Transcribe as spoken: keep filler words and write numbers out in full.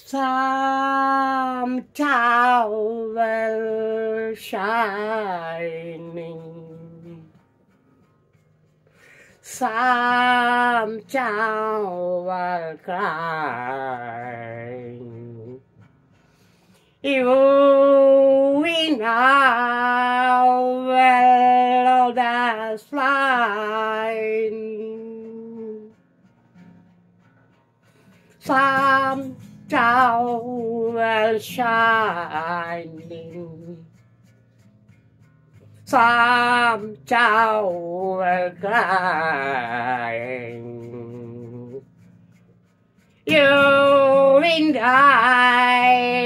Some towel shining, some towel crying. You we now well that's flying. Some towel shining, some towel crying. You and I